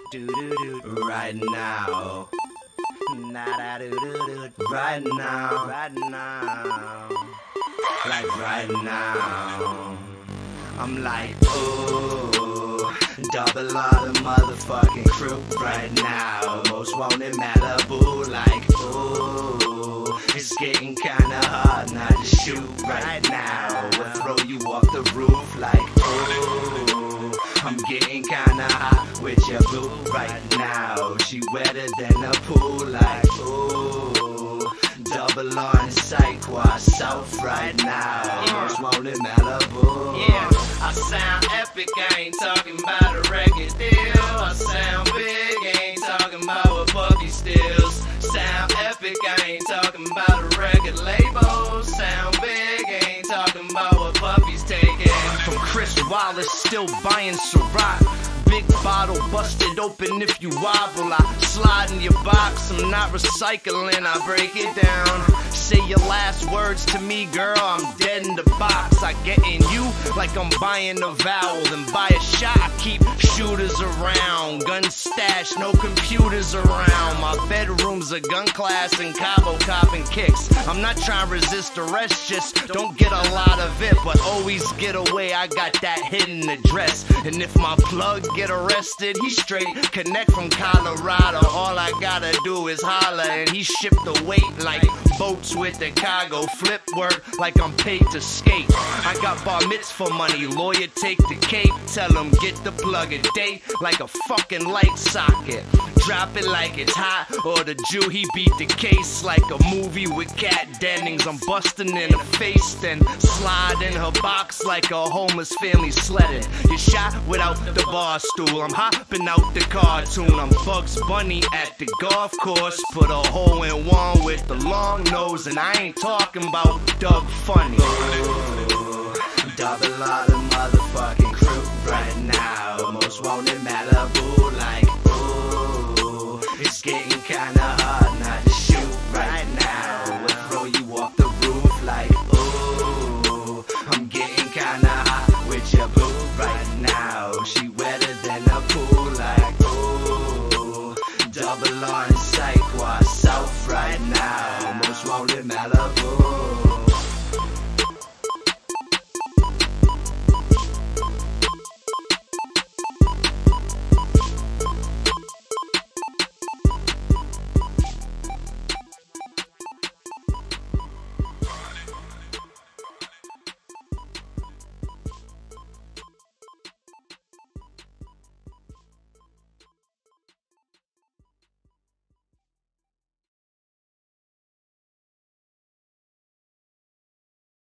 right now. Right now. Like right now. I'm like, ooh, double R the motherfucking crew right now. Most wanted Malibu, like, ooh, it's getting kinda hard not to shoot right now. We'll throw you off the roof, like, ooh, I'm getting kinda hot with your boo right now. She wetter than a pool, like, ooh, double on Psych South right now. Most wanted Malibu. Yeah, I sound epic, I ain't talking about a record deal. I sound big, I ain't talking about what Puffy steals. Sound epic, I ain't talking about a record label. Sound big, I ain't talking about what Puffy's taking. From Chris Wallace, still buying Ciroc. Big bottle busted open if you wobble. I slide in your box, I'm not recycling, I break it down. Say your last words to me, girl, I'm dead in the box. I get in you like I'm buying a vowel. Then buy a shot, I keep shooters around. Gun stash, no computers around. My bedroom's a gun class and Cabo copping kicks. I'm not trying to resist arrest, just don't get a lot of it. But always get away, I got that hidden address. And if my plug get arrested, he straight connect from Colorado. All I gotta do is holler and he shipped the weight like boats with the cargo. Flip work like I'm paid to skate. I got bar mitzvah money, lawyer take the cape. Tell him get the plug a day like a fucking light socket. Drop it like it's hot, or the Jew he beat the case like a movie with Kat Dennings. I'm busting in the face, then slide in her box like a homeless family sledding. You shot without the bar stool, I'm hopping out the cartoon. I'm Bugs Bunny at the golf course, put a hole in one with the long nose, and I ain't talking about Doug Funny. Ooh, double R the motherfucking crew right now. Most wanted Malibu, like, ooh, it's getting kinda hard not to shoot right now. We'll throw you off the roof, like, ooh, I'm getting kinda hot with your boo right now. She wetter than a pool, like, ooh, double R